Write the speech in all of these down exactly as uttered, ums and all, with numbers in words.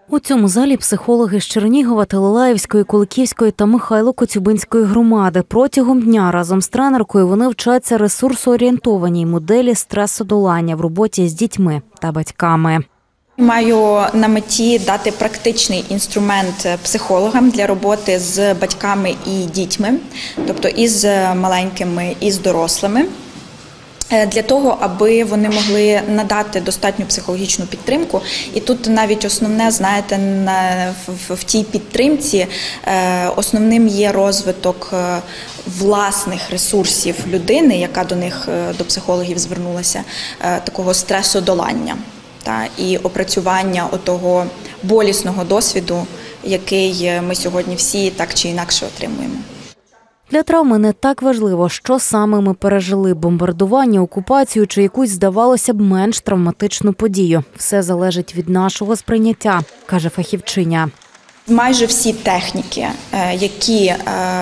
У цьому залі психологи з Чернігова, Телелаївської, Куликівської та Михайло-Коцюбинської громади. Протягом дня разом з тренеркою вони вчаться ресурсоорієнтованій моделі стресодолання в роботі з дітьми та батьками. Маю на меті дати практичний інструмент психологам для роботи з батьками і дітьми, тобто і з маленькими, і з дорослими, для того, аби вони могли надати достатню психологічну підтримку. І тут навіть основне, знаєте, в тій підтримці основним є розвиток власних ресурсів людини, яка до них, до психологів звернулася, такого стресодолання. Та, і опрацювання отого болісного досвіду, який ми сьогодні всі так чи інакше отримуємо. Для травми не так важливо, що саме ми пережили – бомбардування, окупацію чи якусь, здавалося б, менш травматичну подію. Все залежить від нашого сприйняття, каже фахівчиня. Майже всі техніки, які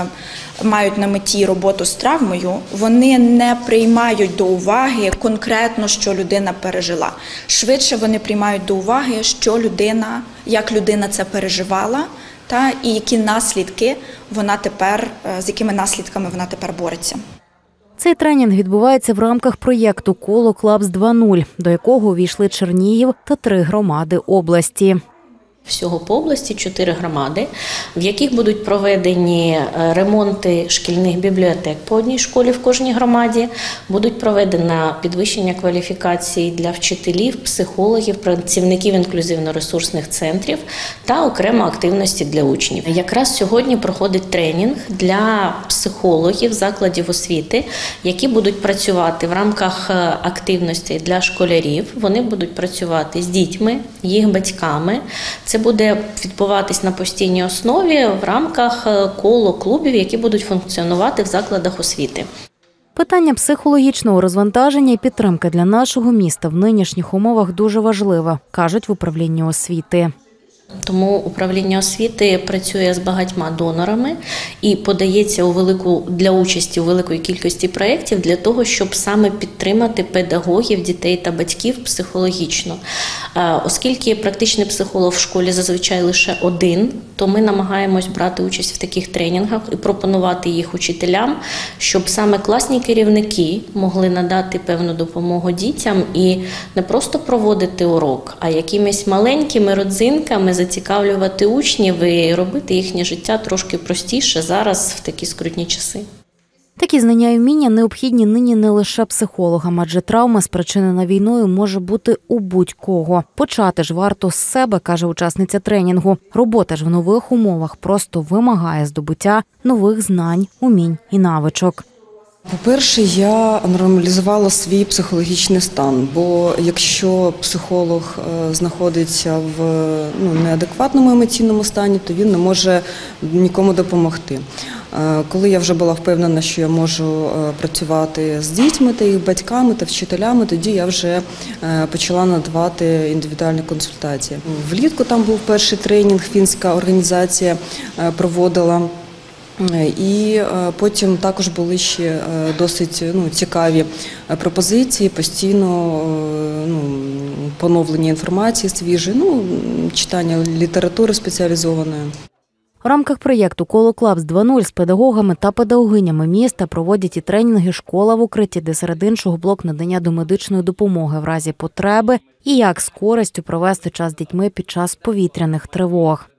мають на меті роботу з травмою, вони не приймають до уваги конкретно, що людина пережила. Швидше вони приймають до уваги, що людина, як людина це переживала, та і які наслідки вона тепер, з якими наслідками вона тепер бореться. Цей тренінг відбувається в рамках проєкту «Коло Клабс два нуль», до якого увійшли Чернігів та три громади області. Всього по області чотири громади, в яких будуть проведені ремонти шкільних бібліотек по одній школі в кожній громаді, будуть проведено підвищення кваліфікації для вчителів, психологів, працівників інклюзивно-ресурсних центрів та окремо активності для учнів. Якраз сьогодні проходить тренінг для психологів закладів освіти, які будуть працювати в рамках активності для школярів. Вони будуть працювати з дітьми, їх батьками. Це буде відбуватись на постійній основі в рамках коло клубів, які будуть функціонувати в закладах освіти. Питання психологічного розвантаження і підтримки для нашого міста в нинішніх умовах дуже важливе, кажуть в управлінні освіти. Тому управління освіти працює з багатьма донорами і подається у велику для участі у великої кількості проєктів для того, щоб саме підтримати педагогів, дітей та батьків психологічно. Оскільки практичний психолог в школі зазвичай лише один, то ми намагаємось брати участь в таких тренінгах і пропонувати їх учителям, щоб саме класні керівники могли надати певну допомогу дітям і не просто проводити урок, а якимись маленькими родзинками зацікавлювати учнів і робити їхнє життя трошки простіше зараз в такі скрутні часи. Такі знання і вміння необхідні нині не лише психологам, адже травма, спричинена війною, може бути у будь-кого. Почати ж варто з себе, каже учасниця тренінгу. Робота ж в нових умовах просто вимагає здобуття нових знань, умінь і навичок. По-перше, я нормалізувала свій психологічний стан, бо якщо психолог знаходиться в ну, неадекватному емоційному стані, то він не може нікому допомогти. Коли я вже була впевнена, що я можу працювати з дітьми та їх батьками та вчителями, тоді я вже почала надавати індивідуальні консультації. Влітку там був перший тренінг, фінська організація проводила. І потім також були ще досить ну, цікаві пропозиції, постійно ну, поновлення інформації свіжої, ну, читання літератури спеціалізованої. В рамках проєкту «Коло Клабс два нуль» з педагогами та педагогинями міста проводять і тренінги «Школа в укритті», де серед іншого блок надання домедичної допомоги в разі потреби і як з користю провести час з дітьми під час повітряних тривог.